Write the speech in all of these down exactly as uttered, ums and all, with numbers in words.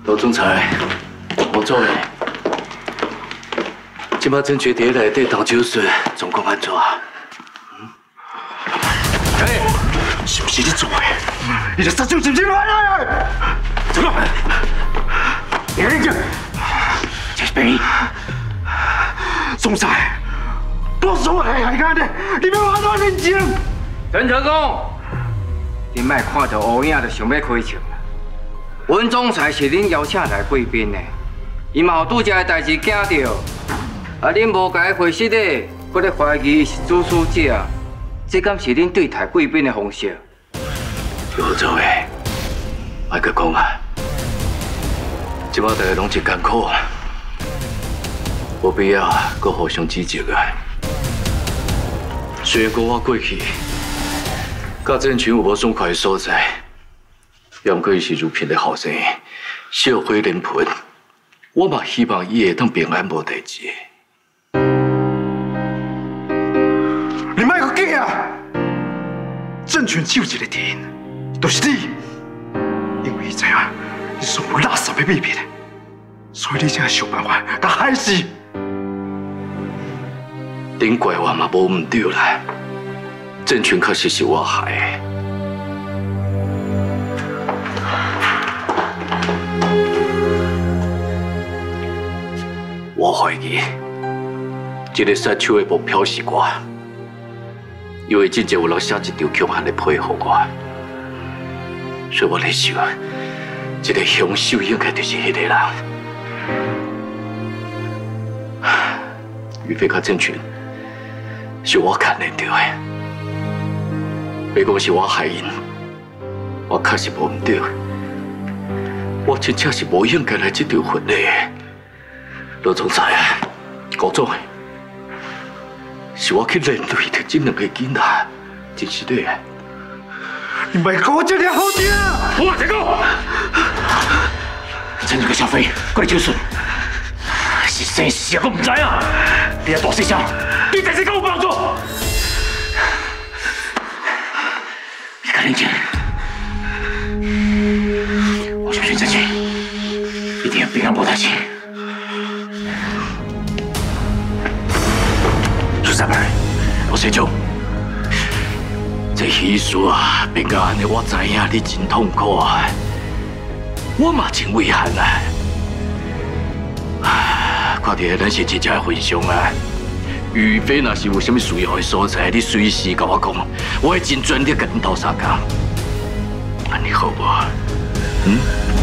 罗总裁，我做嘞。今麦正局伫内底当酒水，状况安怎？嗯？哎，是不是你做的？你这杀手是不是来了？怎么？别认真，这是病。总裁，多少我还干的？你别话多认真。陈成功，你莫看到乌影就想要开枪。 阮总裁是恁邀请来贵宾的，伊嘛有拄则个代志惊到，啊，恁无甲伊回室咧，搁咧怀疑伊是主使者，这敢是恁对待贵宾的方式？有做诶，莫阁讲啊！即摆大家拢真艰苦，无必要搁互相指责啊。虽然讲我过去甲郑群有无爽快的所在。 要毋过伊是如萍的后生，笑火连盆，我嘛希望伊会当平安无代志。你莫个假啊！郑权只有一个敌人，就是你，因为伊知影你所有垃圾的秘密，所以你才想办法甲害死。顶怪我嘛无唔对啦，郑权确实是我害的。 我怀疑，这个杀手的目标是我，因为真正有人写一张强悍来配合我，所以我在想，这个凶手应该就是迄个人。于飞甲郑群是我牵连到的，别讲是我害因，我确实无唔对，我真正是无应该来这场婚礼的。 罗总裁啊，高总，是我去连累的这两个囡仔，真是的。你别跟我这样好听啊！我再讲，趁这个小飞过来就顺，是生是死我唔知啊！你还大声声，你第时跟我帮助，你赶紧，我相信这次一定要平安无代志。 罗社长，这喜事啊，平安的我知影你真痛苦啊，我嘛真遗憾啊。看到咱是真正的分享啊，于飞若是有啥物需要的所在，你随时甲我讲，我会尽全力甲恁斗相共。安尼好无？嗯？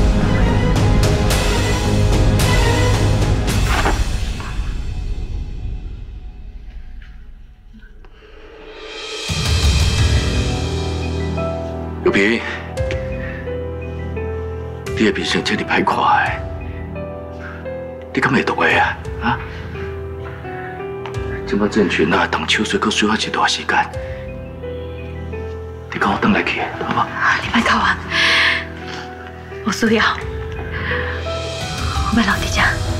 有平，你的面相这么歹看的，你敢会懂的啊？啊？这摆郑群啊，动手术阁需要一段时间，你跟我回来去，好不好？ 你别搞我，我需要，我要留在这。